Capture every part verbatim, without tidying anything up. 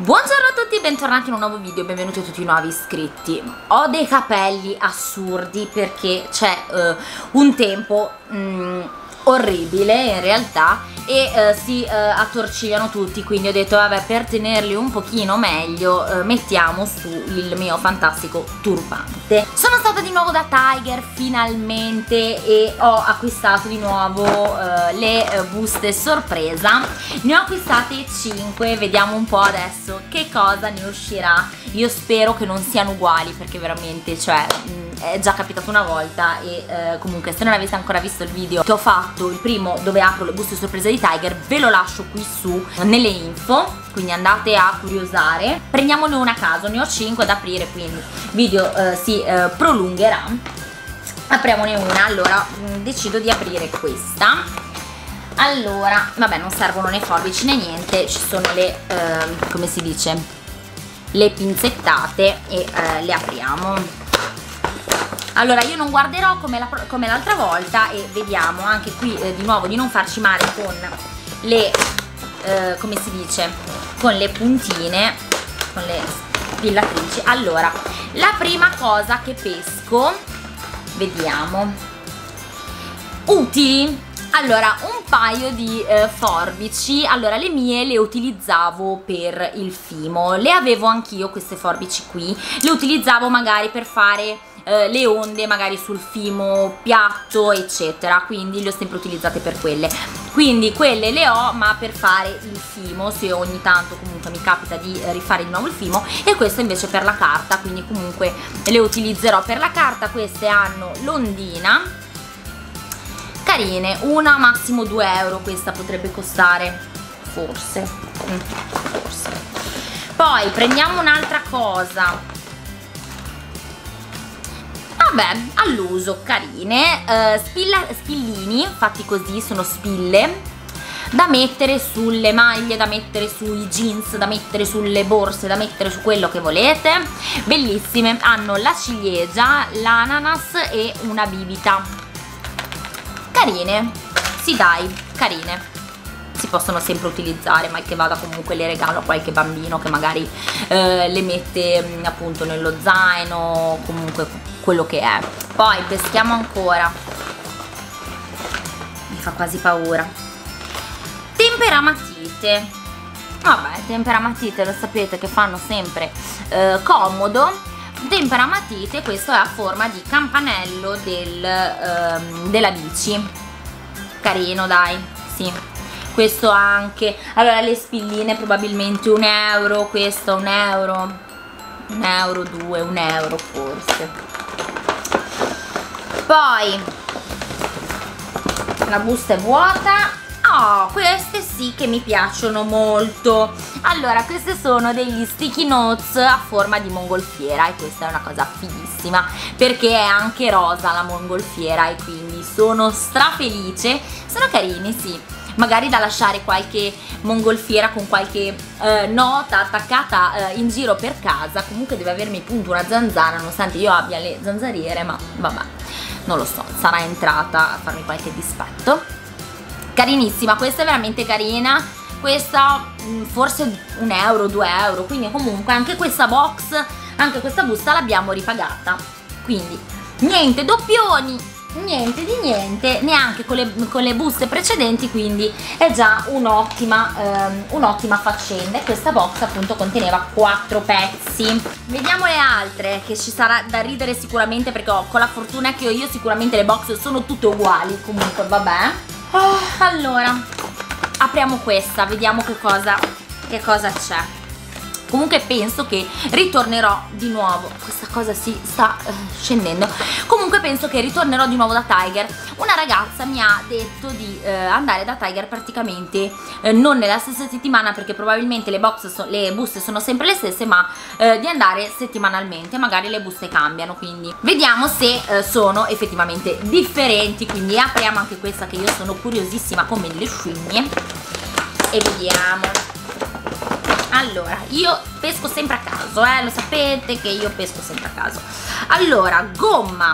Buongiorno a tutti e bentornati in un nuovo video, benvenuti a tutti i nuovi iscritti. Ho dei capelli assurdi perché c'è uh, un tempo um, orribile in realtà e uh, si uh, attorcigliano tutti, quindi ho detto vabbè, per tenerli un pochino meglio uh, mettiamo su il mio fantastico turbante. Sono stata di nuovo da Tiger finalmente e ho acquistato di nuovo uh, le uh, buste sorpresa. Ne ho acquistate cinque, vediamo un po' adesso che cosa ne uscirà. Io spero che non siano uguali perché veramente, cioè, mh, è già capitato una volta e uh, comunque se non avete ancora visto il video che ho fatto, il primo dove apro le buste sorpresa di Tiger, ve lo lascio qui su nelle info, quindi andate a curiosare. Prendiamone una a caso, ne ho cinque da aprire, quindi il video eh, si eh, prolungherà. Apriamone una. Allora mh, decido di aprire questa. Allora, vabbè, non servono né forbici né niente, ci sono le eh, come si dice, le pinzettate e eh, le apriamo. Allora, io non guarderò come l'altra volta e vediamo anche qui eh, di nuovo di non farci male con le eh, come si dice, con le puntine, con le spillatrici. Allora, la prima cosa che pesco, vediamo, utili. Allora, un paio di eh, forbici. Allora, le mie le utilizzavo per il fimo, le avevo anch'io queste forbici qui, le utilizzavo magari per fare eh, le onde magari sul fimo piatto eccetera, quindi le ho sempre utilizzate per quelle. Quindi quelle le ho, ma per fare il fimo, se ogni tanto comunque mi capita di rifare di nuovo il fimo, e questo invece per la carta, quindi comunque le utilizzerò per la carta. Queste hanno l'ondina, carine, una massimo due euro questa potrebbe costare, forse, mm, forse. Poi prendiamo un'altra cosa, vabbè, all'uso, carine, eh, spilla, spillini fatti così, sono spille da mettere sulle maglie, da mettere sui jeans, da mettere sulle borse, da mettere su quello che volete, bellissime. Hanno la ciliegia, l'ananas e una bibita, carine, sì dai, carine, si possono sempre utilizzare, mal che vada comunque le regalo a qualche bambino che magari eh, le mette mh, appunto nello zaino, comunque quello che è. Poi peschiamo ancora, mi fa quasi paura, temperamatite. Vabbè, temperamatite lo sapete che fanno sempre eh, comodo. Temperamatite, questo è a forma di campanello del, ehm, della bici, carino dai, sì. Questo anche, allora le spilline probabilmente un euro, questo un euro, un euro, due, un euro forse. Poi la busta è vuota. Oh, queste sì che mi piacciono molto. Allora, queste sono degli sticky notes a forma di mongolfiera e questa è una cosa fighissima perché è anche rosa la mongolfiera e quindi sono strafelice. Sono carini, sì, magari da lasciare qualche mongolfiera con qualche eh, nota attaccata eh, in giro per casa. Comunque deve avermi appunto una zanzara, nonostante io abbia le zanzariere, ma vabbè, non lo so, sarà entrata a farmi qualche dispetto. Carinissima, questa è veramente carina, questa mh, forse un euro, due euro, quindi comunque anche questa box, anche questa busta l'abbiamo ripagata, quindi niente doppioni, niente di niente, neanche con le, con le buste precedenti, quindi è già un'ottima ehm, un'ottima faccenda. E questa box appunto conteneva quattro pezzi. Vediamo le altre, che ci sarà da ridere sicuramente perché ho, con la fortuna che ho io, sicuramente le box sono tutte uguali, comunque vabbè. Oh, allora apriamo questa, vediamo che cosa che cosa c'è. Comunque penso che ritornerò di nuovo, questa cosa si sta uh, scendendo. Comunque penso che ritornerò di nuovo da Tiger. Una ragazza mi ha detto di uh, andare da Tiger praticamente uh, non nella stessa settimana, perché probabilmente le, box so le buste sono sempre le stesse, ma uh, di andare settimanalmente, magari le buste cambiano, quindi vediamo se uh, sono effettivamente differenti. Quindi apriamo anche questa che io sono curiosissima come le scimmie e vediamo. Allora, io pesco sempre a caso, eh, lo sapete che io pesco sempre a caso. Allora, gomma.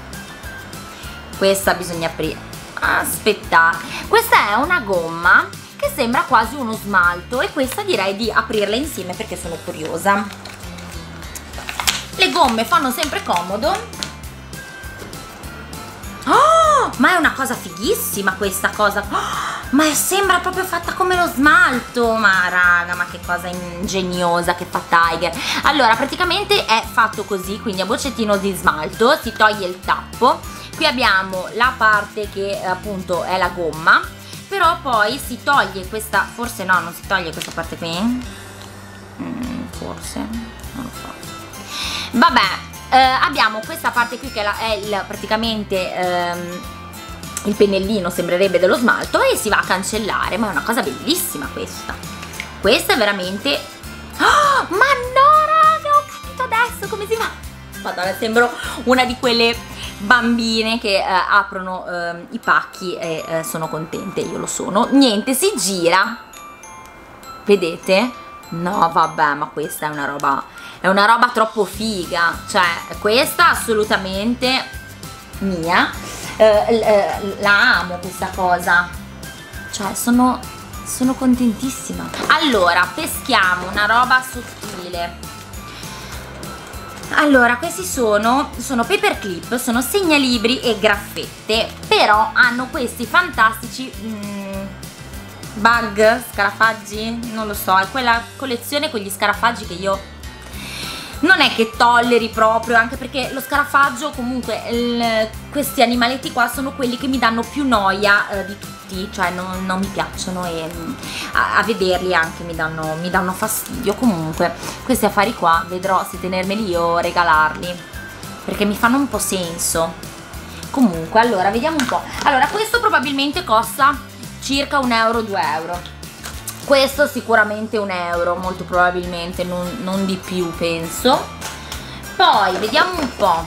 Questa bisogna aprire. Aspettate. Questa è una gomma che sembra quasi uno smalto, e questa direi di aprirla insieme perché sono curiosa. Le gomme fanno sempre comodo. Oh, ma è una cosa fighissima questa cosa. Oh, ma sembra proprio fatta come lo smalto. Ma raga, ma che cosa ingegnosa che fa Tiger. Allora, praticamente è fatto così, quindi a boccettino di smalto, si toglie il tappo. Qui abbiamo la parte che appunto è la gomma, però poi si toglie questa, forse no, non si toglie questa parte qui, mm, forse, non lo so. Vabbè, eh, abbiamo questa parte qui che è, la, è il, praticamente ehm, il pennellino, sembrerebbe, dello smalto, e si va a cancellare. Ma è una cosa bellissima questa. Questa è veramente... Oh, ma no raga, ho capito adesso come si fa. Madonna, sembro una di quelle bambine che eh, aprono eh, i pacchi e eh, sono contente. Io lo sono. Niente, si gira, vedete? No vabbè, ma questa è una roba, è una roba troppo figa. Cioè questa assolutamente mia, eh, eh, la amo questa cosa. Cioè sono, sono contentissima. Allora, peschiamo una roba sottile. Allora, questi sono, sono paperclip, sono segnalibri e graffette, però hanno questi fantastici mm, bug, scarafaggi, non lo so, è quella collezione con gli scarafaggi che io non è che tolleri proprio, anche perché lo scarafaggio, comunque il, questi animaletti qua sono quelli che mi danno più noia eh, di tutti, cioè non, non mi piacciono, e a, a vederli anche mi danno, mi danno fastidio. Comunque questi affari qua vedrò se tenermeli io o regalarli, perché mi fanno un po' senso. Comunque, allora vediamo un po'. Allora, questo probabilmente costa circa un euro, due euro. Questo sicuramente un euro, molto probabilmente, non, non di più penso. Poi vediamo un po'.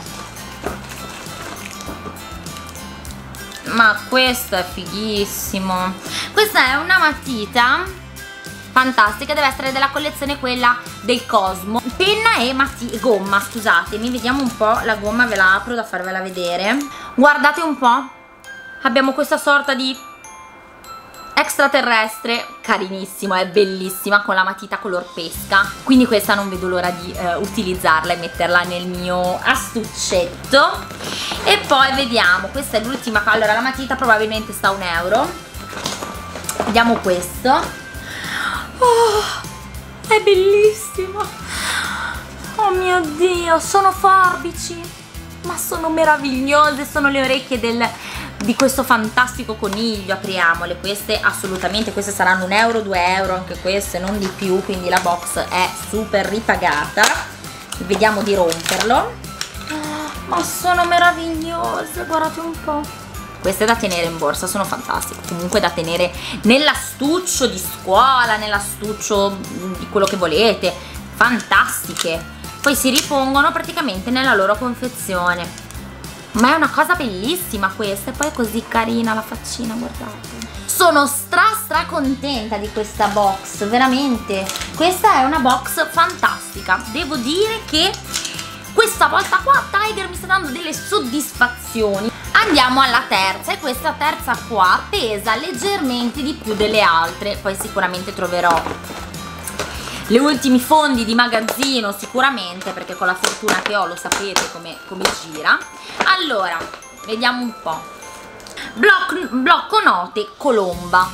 Ma questo è fighissimo. Questa è una matita fantastica, deve essere della collezione quella del Cosmo. Penna e matita, gomma, scusatemi, vediamo un po'. La gomma ve la apro da farvela vedere. Guardate un po'. Abbiamo questa sorta di extraterrestre, carinissimo, è bellissima, con la matita color pesca, quindi questa non vedo l'ora di eh, utilizzarla e metterla nel mio astuccetto. E poi vediamo, questa è l'ultima. Allora, la matita probabilmente sta a un euro. Vediamo questo. Oh, è bellissimo. Oh mio Dio, sono forbici, ma sono meravigliose, sono le orecchie del di questo fantastico coniglio. Apriamole, queste assolutamente, queste saranno un euro, due euro anche queste, non di più, quindi la box è super ripagata. Vediamo di romperlo. Oh, ma sono meravigliose, guardate un po'. Queste da tenere in borsa, sono fantastiche, comunque da tenere nell'astuccio di scuola, nell'astuccio di quello che volete, fantastiche. Poi si ripongono praticamente nella loro confezione. Ma è una cosa bellissima questa, e poi è così carina la faccina, guardate. Sono stra stra contenta di questa box, veramente. Questa è una box fantastica. Devo dire che questa volta qua Tiger mi sta dando delle soddisfazioni. Andiamo alla terza, e questa terza qua pesa leggermente di più delle altre. Poi sicuramente troverò gli ultimi fondi di magazzino, sicuramente, perché con la fortuna che ho lo sapete come, come gira. Allora, vediamo un po'. Blocco, blocco note colomba.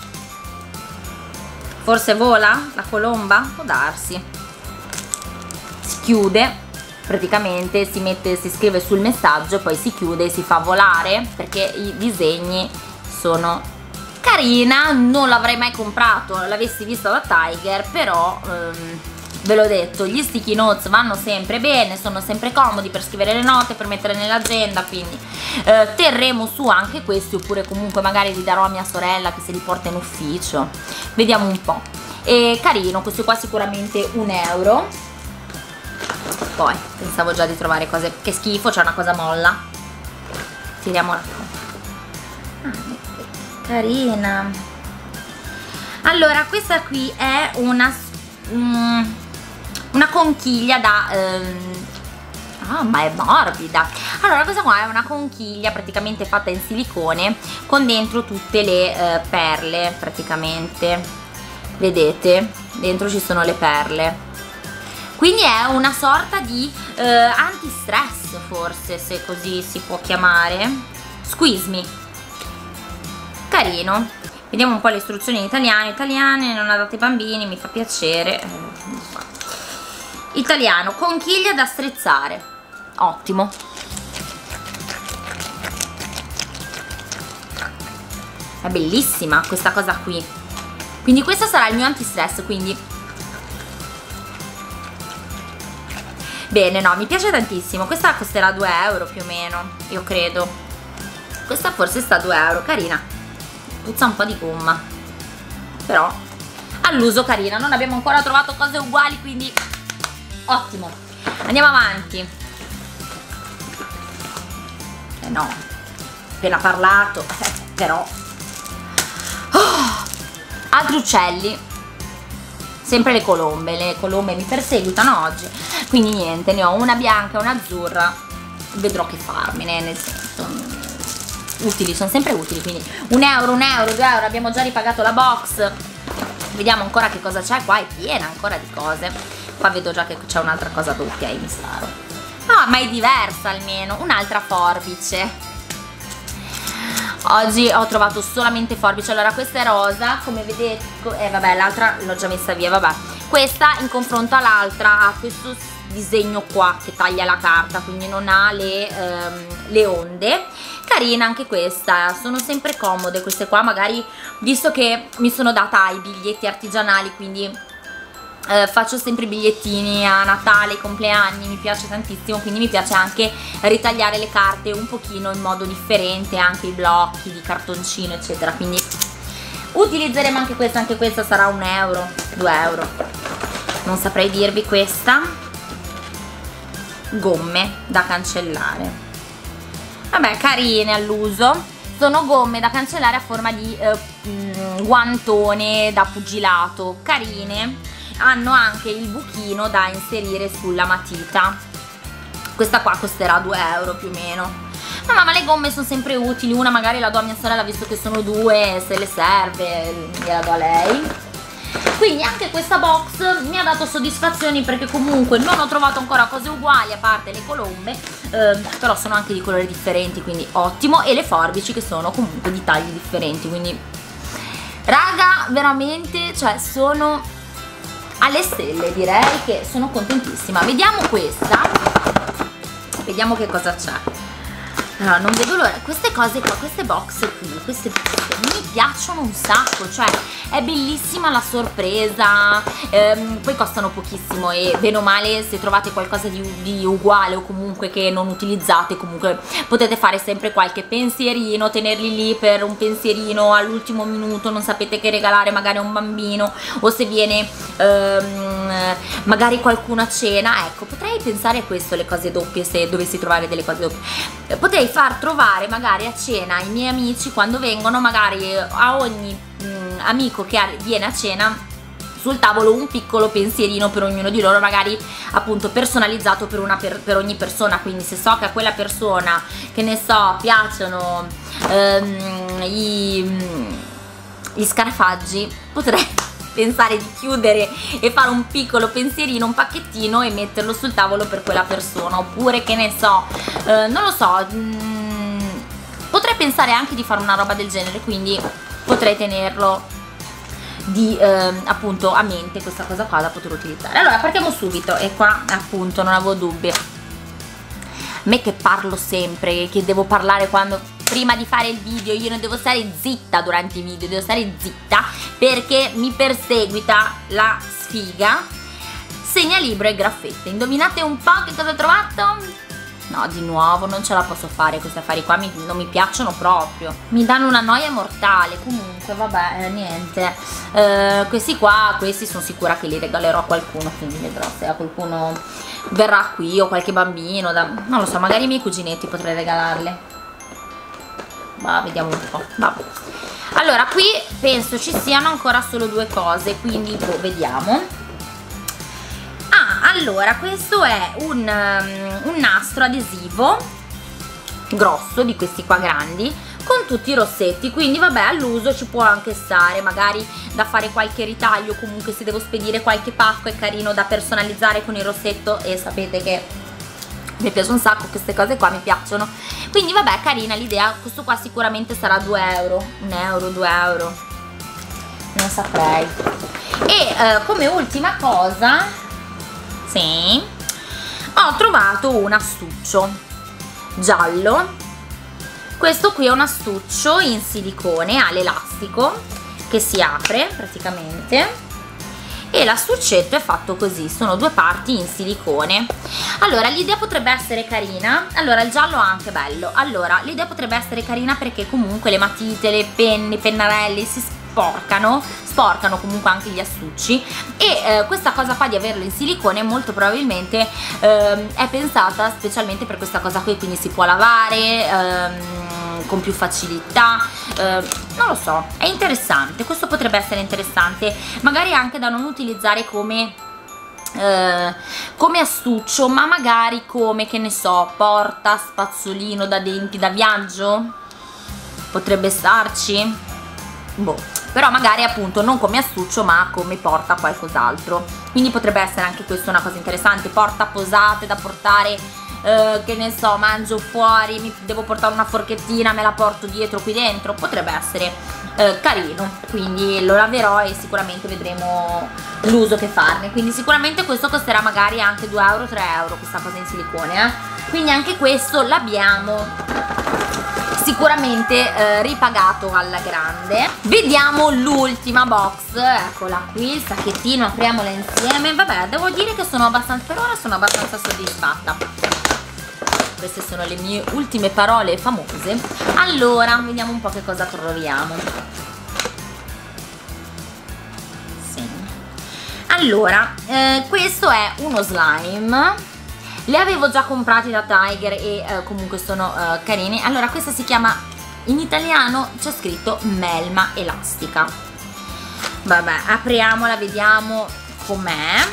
Forse vola la colomba? Può darsi. Si chiude, praticamente si mette, si scrive sul messaggio, poi si chiude e si fa volare, perché i disegni sono carina. Non l'avrei mai comprato, l'avessi visto da Tiger, però ehm, ve l'ho detto, gli sticky notes vanno sempre bene, sono sempre comodi per scrivere le note, per mettere nell'agenda, quindi eh, terremo su anche questi, oppure comunque magari li darò a mia sorella che se li porta in ufficio. Vediamo un po'. E carino, questo qua sicuramente un euro. Poi pensavo già di trovare cose, che schifo, c'è una cosa molla. Tiriamola qua. Ah, carina. Allora, questa qui è una mm, una conchiglia da ehm, Ah, ma è morbida. Allora, questa qua è una conchiglia praticamente fatta in silicone con dentro tutte le eh, perle, praticamente. Vedete? Dentro ci sono le perle. Quindi è una sorta di eh, antistress, forse, se così si può chiamare. Squeeze Me. Carino. Vediamo un po' le istruzioni in italiano. Italiane, non adatte ai bambini, mi fa piacere. Italiano, conchiglia da strizzare. Ottimo. È bellissima questa cosa qui. Quindi questo sarà il mio antistress, quindi bene, no, mi piace tantissimo. Questa costerà due euro più o meno, io credo. Questa forse sta a due euro, carina. Puzza un po' di gomma, però all'uso carina. Non abbiamo ancora trovato cose uguali, quindi ottimo. Andiamo avanti. Eh no, appena parlato, eh, però oh, altri uccelli. Sempre le colombe, le colombe mi perseguitano oggi, quindi niente, ne ho una bianca e una azzurra, vedrò che farmene, nel senso, utili, sono sempre utili, quindi un euro, un euro, due euro, abbiamo già ripagato la box, vediamo ancora che cosa c'è, qua è piena ancora di cose, qua vedo già che c'è un'altra cosa doppia in Mistaro, no, ma è diversa almeno, un'altra forbice. Oggi ho trovato solamente forbice. Allora questa è rosa, come vedete, eh vabbè, l'altra l'ho già messa via, vabbè. Questa in confronto all'altra ha questo disegno qua che taglia la carta, quindi non ha le, ehm, le onde. Carina anche questa, sono sempre comode queste qua, magari visto che mi sono data i biglietti artigianali, quindi Uh, faccio sempre i bigliettini a Natale, ai compleanni, mi piace tantissimo, quindi mi piace anche ritagliare le carte un pochino in modo differente, anche i blocchi di cartoncino eccetera, quindi utilizzeremo anche questa, anche questa sarà un euro, due euro, non saprei dirvi. Questa, gomme da cancellare, vabbè, carine all'uso, sono gomme da cancellare a forma di eh, mh, guantone da pugilato, carine. Hanno anche il buchino da inserire sulla matita. Questa qua costerà due euro più o meno. No, ma le gomme sono sempre utili. Una magari la do a mia sorella, visto che sono due, se le serve gliela do a lei. Quindi anche questa box mi ha dato soddisfazioni, perché comunque non ho trovato ancora cose uguali a parte le colombe, eh, però sono anche di colori differenti, quindi ottimo. E le forbici che sono comunque di tagli differenti, quindi raga, veramente, cioè sono alle stelle, direi che sono contentissima. Vediamo questa, vediamo che cosa c'è. Allora, non vedo l'ora, queste cose qua, queste box qui, queste box mi piacciono un sacco, cioè è bellissima la sorpresa, ehm, poi costano pochissimo e bene o male se trovate qualcosa di, di uguale o comunque che non utilizzate, comunque potete fare sempre qualche pensierino, tenerli lì per un pensierino all'ultimo minuto, non sapete che regalare magari a un bambino, o se viene ehm, magari qualcuno a cena, ecco, potrei pensare a questo, le cose doppie, se dovessi trovare delle cose doppie, potrei far trovare magari a cena ai miei amici, quando vengono, magari a ogni mh, amico che viene a cena, sul tavolo un piccolo pensierino per ognuno di loro, magari appunto personalizzato per, una per, per ogni persona. Quindi se so che a quella persona, che ne so, piacciono ehm, i, gli scarafaggi, potrei pensare di chiudere e fare un piccolo pensierino, un pacchettino e metterlo sul tavolo per quella persona. Oppure, che ne so, eh, non lo so, mh, potrei pensare anche di fare una roba del genere, quindi potrei tenerlo di eh, appunto a mente, questa cosa qua da poter utilizzare. Allora partiamo subito, e qua appunto non avevo dubbi, me che parlo sempre, che devo parlare quando prima di fare il video, io non devo stare zitta durante i video, devo stare zitta perché mi perseguita la sfiga. Segnalibro e graffette, indovinate un po' che cosa ho trovato? No, di nuovo non ce la posso fare, questi affari qua mi, non mi piacciono proprio, mi danno una noia mortale. Comunque vabbè, eh, niente, eh, questi qua, questi sono sicura che li regalerò a qualcuno, quindi vedrò se a qualcuno verrà qui, o qualche bambino, da, non lo so, magari i miei cuginetti potrei regalarle. Ma vediamo un po'. Vabbè. Allora, qui penso ci siano ancora solo due cose, quindi boh, vediamo. Ah, Allora, questo è un, um, un nastro adesivo grosso, di questi qua grandi, con tutti i rossetti, quindi vabbè, all'uso ci può anche stare, magari da fare qualche ritaglio, comunque se devo spedire qualche pacco è carino da personalizzare con il rossetto, e sapete che mi piace un sacco queste cose qua, mi piacciono, quindi vabbè, carina l'idea. Questo qua sicuramente sarà due euro, un euro, due euro, non saprei. E eh, come ultima cosa, sì, ho trovato un astuccio giallo. Questo qui è un astuccio in silicone all'elastico che si apre praticamente, e l'astuccetto è fatto così, sono due parti in silicone. Allora l'idea potrebbe essere carina, allora il giallo è anche bello, allora l'idea potrebbe essere carina perché comunque le matite, le penne, i pennarelli si sporcano, sporcano comunque anche gli astucci, e eh, questa cosa qua di averlo in silicone molto probabilmente eh, è pensata specialmente per questa cosa qui, quindi si può lavare ehm, con più facilità, eh, non lo so, è interessante, questo potrebbe essere interessante, magari anche da non utilizzare come eh, come astuccio, ma magari come, che ne so, porta spazzolino da denti da viaggio, potrebbe starci, boh, però magari appunto non come astuccio ma come porta qualcos'altro, quindi potrebbe essere anche questo una cosa interessante, porta posate da portare, eh, che ne so, mangio fuori, mi devo portare una forchettina, me la porto dietro qui dentro, potrebbe essere eh, carino, quindi lo laverò e sicuramente vedremo l'uso che farne, quindi sicuramente questo costerà magari anche due euro, tre euro questa cosa in silicone, eh? Quindi anche questo l'abbiamo sicuramente eh, ripagato alla grande. Vediamo l'ultima box, eccola qui, il sacchettino, apriamola insieme. Vabbè, devo dire che sono abbastanza, per ora sono abbastanza soddisfatta. Queste sono le mie ultime parole famose. Allora, vediamo un po' che cosa troviamo. Sì. Allora, eh, questo è uno slime. Le avevo già comprati da Tiger e eh, comunque sono eh, carini. Allora, questa si chiama, in italiano c'è scritto Melma Elastica. Vabbè, apriamola, vediamo com'è.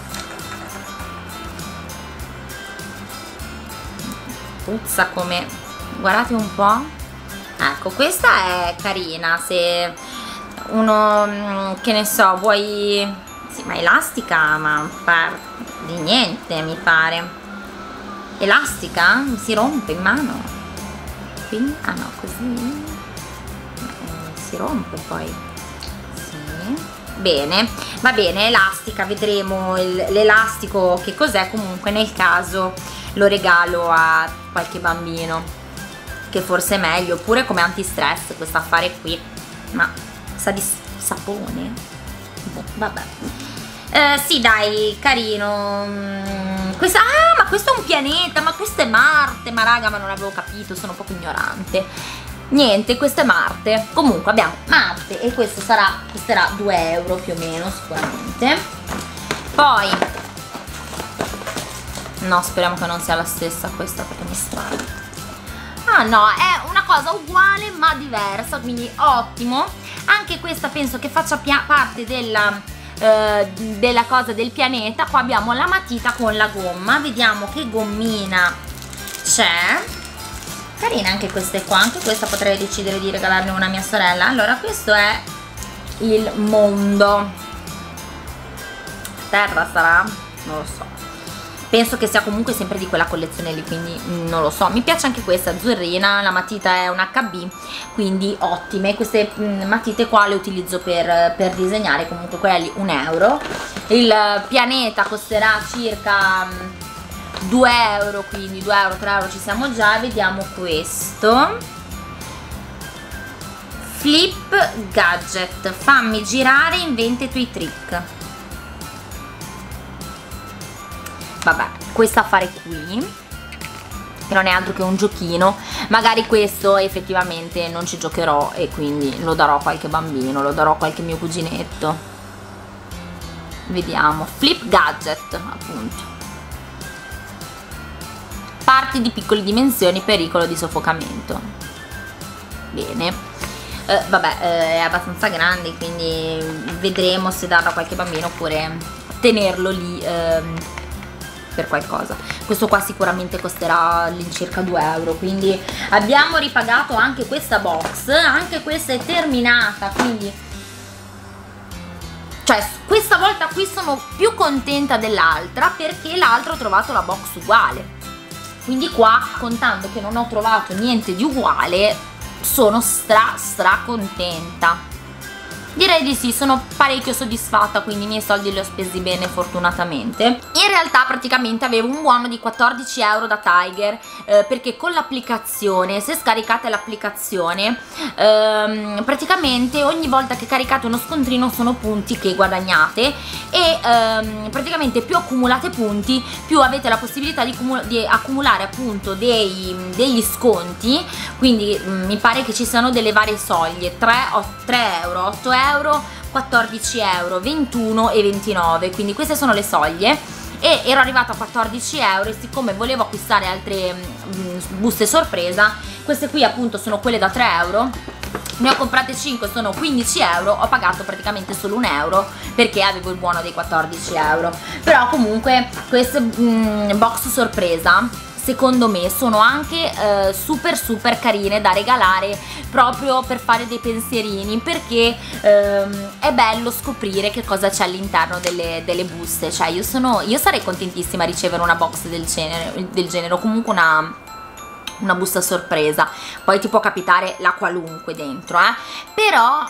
Puzza come, guardate un po'. Ecco, questa è carina se uno, che ne so, vuoi, sì, ma elastica, ma par di niente mi pare. Elastica? Si rompe in mano, quindi, ah no, così eh, si rompe poi, sì, bene, va bene, elastica, vedremo l'elastico che cos'è, comunque nel caso lo regalo a qualche bambino, che forse è meglio, oppure come antistress questo affare qui, ma sa di sapone, boh, vabbè. Eh, sì dai, carino. Questa, ah, ma questo è un pianeta, ma questo è Marte, ma raga, ma non avevo capito, sono un po' ignorante. Niente, questo è Marte. Comunque abbiamo Marte e questo sarà, costerà due euro più o meno sicuramente. Poi, no, speriamo che non sia la stessa questa perché mi spara. Ah no, è una cosa uguale ma diversa, quindi ottimo. Anche questa penso che faccia parte della... Uh, della cosa del pianeta. Qua abbiamo la matita con la gomma, vediamo che gommina c'è, carina anche queste qua, anche questa potrei decidere di regalarne una a mia sorella. Allora, questo è il mondo, terra sarà? Non lo so, penso che sia comunque sempre di quella collezione lì, quindi non lo so. Mi piace anche questa azzurrina, la matita è un acca bi, quindi ottime. Queste matite qua le utilizzo per, per disegnare, comunque quella lì un euro. Il pianeta costerà circa due euro, quindi due euro, tre euro ci siamo già. Vediamo questo, Flip Gadget, fammi girare, inventa i tuoi trick. Vabbè, questo affare qui, che non è altro che un giochino, magari questo effettivamente non ci giocherò e quindi lo darò a qualche bambino, lo darò a qualche mio cuginetto. Vediamo, Flip Gadget, appunto. Parti di piccole dimensioni, pericolo di soffocamento. Bene. Eh, vabbè, eh, è abbastanza grande, quindi vedremo se darlo a qualche bambino oppure tenerlo lì. Ehm, per qualcosa. Questo qua sicuramente costerà all'incirca due euro, quindi abbiamo ripagato anche questa box. Anche questa è terminata, quindi cioè questa volta qui sono più contenta dell'altra, perché l'altra ho trovato la box uguale, quindi qua, contando che non ho trovato niente di uguale, sono stra stra contenta. Direi di sì, sono parecchio soddisfatta, quindi i miei soldi li ho spesi bene fortunatamente. In realtà praticamente avevo un buono di quattordici euro da Tiger, eh, perché con l'applicazione, se scaricate l'applicazione, ehm, praticamente ogni volta che caricate uno scontrino sono punti che guadagnate, e ehm, praticamente più accumulate punti, più avete la possibilità di, di accumulare appunto dei, degli sconti. Quindi mh, mi pare che ci siano delle varie soglie, tre euro, otto euro, quattordici euro, ventuno e ventinove, quindi queste sono le soglie, e ero arrivata a quattordici euro, e siccome volevo acquistare altre mh, buste sorpresa, queste qui appunto sono quelle da tre euro, ne ho comprate cinque, sono quindici euro, ho pagato praticamente solo un euro perché avevo il buono dei quattordici euro. Però comunque queste mh, box sorpresa secondo me sono anche eh, super super carine da regalare, proprio per fare dei pensierini, perché ehm, è bello scoprire che cosa c'è all'interno delle, delle buste. Cioè io, sono, io sarei contentissima a ricevere una box del genere, del genere o comunque una, una busta sorpresa. Poi ti può capitare la qualunque dentro, eh? Però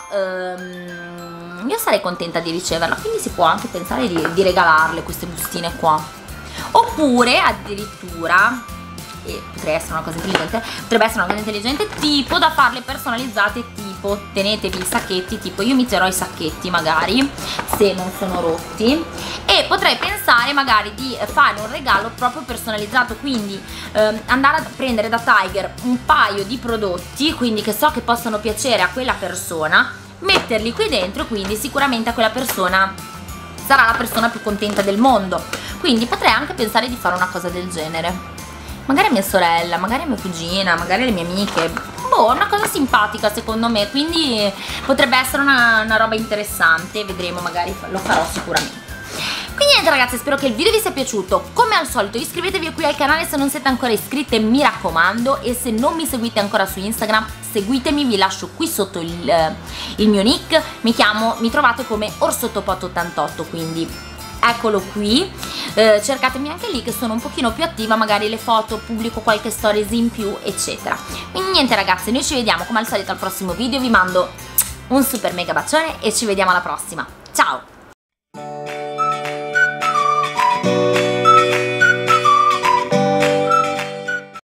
ehm, io sarei contenta di riceverla, quindi si può anche pensare di, di regalarle queste bustine qua. Oppure addirittura, e potrei essere una cosa intelligente, potrebbe essere una cosa intelligente, tipo da farle personalizzate, tipo tenetevi i sacchetti, tipo io metterò i sacchetti magari se non sono rotti, e potrei pensare magari di fare un regalo proprio personalizzato, quindi ehm, andare a prendere da Tiger un paio di prodotti, quindi che so che possono piacere a quella persona, metterli qui dentro, e quindi sicuramente a quella persona sarà la persona più contenta del mondo. Quindi potrei anche pensare di fare una cosa del genere, magari a mia sorella, magari a mia cugina, magari alle mie amiche. Boh, una cosa simpatica secondo me, quindi potrebbe essere una, una roba interessante. Vedremo, magari lo farò sicuramente. Quindi niente ragazzi, spero che il video vi sia piaciuto. Come al solito iscrivetevi qui al canale se non siete ancora iscritte, mi raccomando, e se non mi seguite ancora su Instagram seguitemi, vi lascio qui sotto il, eh, il mio nick. Mi chiamo, mi trovate come orsottopot ottantotto, quindi eccolo qui. Eh, cercatemi anche lì che sono un pochino più attiva, magari le foto, pubblico qualche stories in più eccetera. Quindi niente ragazzi, noi ci vediamo come al solito al prossimo video, vi mando un super mega bacione e ci vediamo alla prossima. Ciao!